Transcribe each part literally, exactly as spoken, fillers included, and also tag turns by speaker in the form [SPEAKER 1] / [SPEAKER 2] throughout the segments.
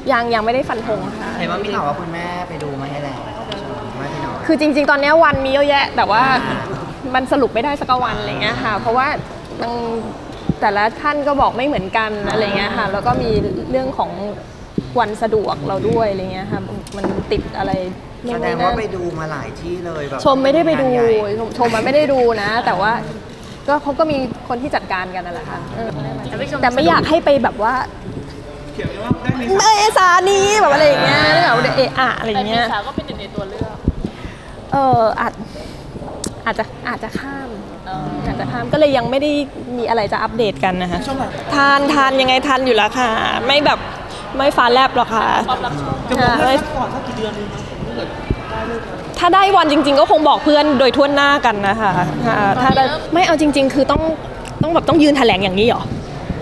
[SPEAKER 1] ยังยังไม่ได้ฟันธงค่ะ
[SPEAKER 2] เห็นว่ามีข่าวว่าคุณแม่ไปดูมาให้แล้วไม่พี่น้อง
[SPEAKER 1] คือจริงๆตอนนี้วันมีเยอะแยะแต่ว่ามันสรุปไม่ได้สักวันอะไรเงี้ยค่ะเพราะว่าแต่ละท่านก็บอกไม่เหมือนกันอะไรเงี้ยค่ะแล้วก็มีเรื่องของวันสะดวกเราด้วยอะไรเงี้ยค่ะมันติดอะไร
[SPEAKER 2] แสดงว่าไปดูมาหลายที่เลยแบบ
[SPEAKER 1] ชมไม่ได้ไปดูชมมันไม่ได้ดูนะแต่ว่าก็เขาก็มีคนที่จัดการกันนั่นแหละค่ะแต่ไม่อยากให้ไปแบบว่าเอสานี้แบบอะไรอย่างเงี้ยแบบเออะอะไรอย่างเงี้ย
[SPEAKER 3] ก็เป็นหนึ่งในตัวเลือก
[SPEAKER 1] เอออาจอาจจะอาจจะข้ามอาจจะข้ามก็เลยยังไม่ได้มีอะไรจะอัปเดตกันนะคะทานทานยังไงทานอยู่แล้วค่ะไม่แบบไม่ฟ้าแลบหรอกค่ะ
[SPEAKER 4] จะบอกเพื่อนก่อนสักกี่เดือนนึง
[SPEAKER 1] ถ้าได้วันจริงๆก็คงบอกเพื่อนโดยทั่วหน้ากันนะคะถ้าไม่เอาจริงๆคือต้องต้องแบบต้องยืนแถลงอย่างนี้หรอ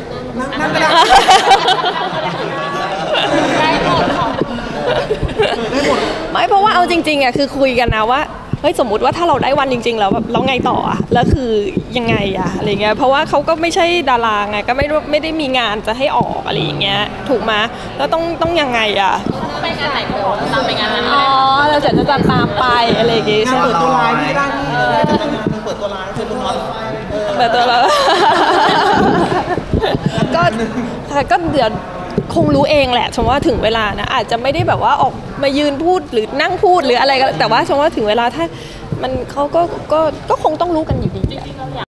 [SPEAKER 1] ไม่เพราะว่าเอาจริงๆอ่ะคือคุยกันนะว่าเฮ้ยสมมุติว่าถ้าเราได้วันจริงๆแล้วแบบเราไงต่ออ่ะแล้วคือยังไงอ่ะอะไรเงี้ยเพราะว่าเขาก็ไม่ใช่ดาราไงก็ไม่ไม่ได้มีงานจะให้ออกอะไรอย่างเงี้ยถูกไหมแล้วต้องต้องยังไงอ่ะ
[SPEAKER 3] ไปงานไหนก็บอกตามไปงานนั้น
[SPEAKER 1] อ๋อเราจะจะตามไปอะไรอย่างเงี้ย
[SPEAKER 4] งานเปิดตัวไลน์ที่ได้ที่เปิดตัวไลน์เปิดตัวไลน์
[SPEAKER 1] เปิดตัวแล้วก็ก็เดี๋ยวคงรู้เองแหละชมว่าถึงเวลานะอาจจะไม่ได้แบบว่าออกมายืนพูดหรือนั่งพูดหรืออะไรก็แต่ว่าชมว่าถึงเวลาถ้ามันเขาก็ก็ก็คงต้องรู้กันอยู่ดี